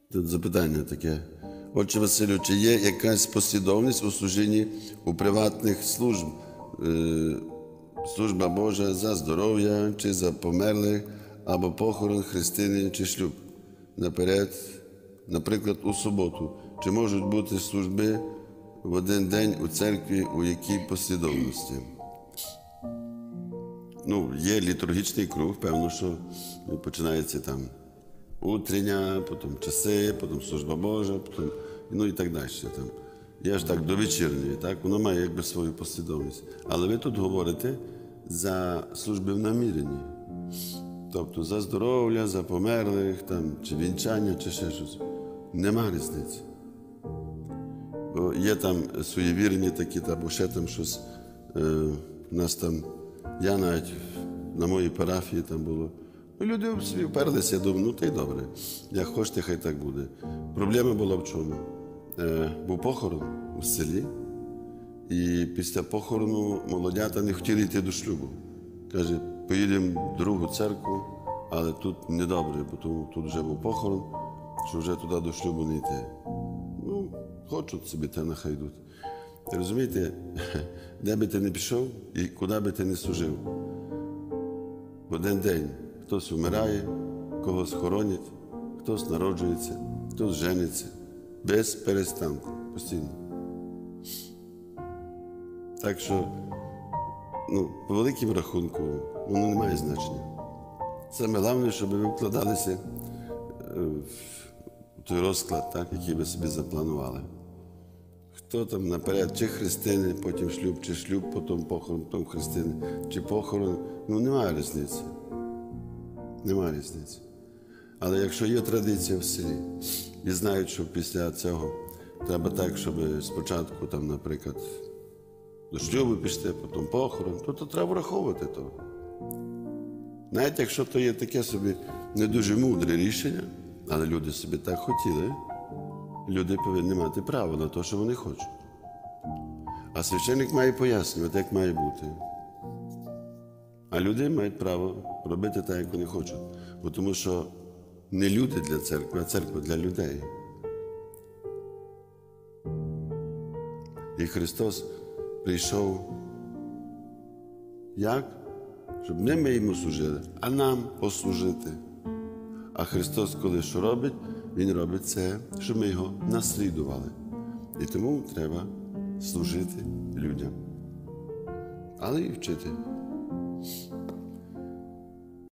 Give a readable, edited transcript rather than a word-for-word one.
Тут запитання таке. Отче Василю, чи є якась послідовність у служінні у приватних служб? Служба Божа за здоров'я, чи за померлих, або похорон, хрестини, чи шлюб? Наприклад, у суботу. Чи можуть бути служби в один день у церкві, у якій послідовності? Є літургічний круг, певно, що починається там утрення, потім часи, потім служба Божа, потім, і так далі. Є ж так до вечірньої, так? Воно має якби свою послідовність. Але ви тут говорите за служби в наміренні. Тобто за здоров'я, за померлих, чи вінчання, чи ще щось. Нема різниці. Бо є там суєвірні такі, або ще там щось. У нас там, я навіть на моїй парафії там було. Люди собі вперлися, я думаю, та й добре. Як хочете, хай так буде. Проблема була в чому? Був похорон у селі, і після похорону молодята не хотіли йти до шлюбу. Каже, поїдемо в другу церкву, але тут недобре, бо тут вже був похорон, що вже туди до шлюбу не йти. Хочуть собі, та нехай йдуть. Розумієте, де би ти не пішов і куди би ти не служив. В один день хтось вмирає, когось хоронять, хтось народжується, хтось жениться. Без перестанку, постійно. Так що, по великому рахунку, воно не має значення. Саме головне, щоб ви вкладалися в той розклад, який ви собі запланували. Хто там наперед, чи хрестини, потім шлюб, чи шлюб, потім похорон, потім хрестини, чи похорон. Немає різниці. Немає різниці. Але якщо є традиція в селі, і знають, що після цього треба так, щоб спочатку, наприклад, до шлюбу пішти, потім похорон, то треба враховувати то. Навіть якщо то є таке собі не дуже мудре рішення, але люди собі так хотіли, люди повинні мати право на те, що вони хочуть. А священник має пояснювати, як має бути. А люди мають право робити так, як вони хочуть. Бо тому що не люди для церкви, а церква для людей. І Христос прийшов як? Щоб не ми йому служили, а нам послужити. А Христос, коли що робить, Він робить це, щоб ми його наслідували. І тому треба служити людям. Але і вчити.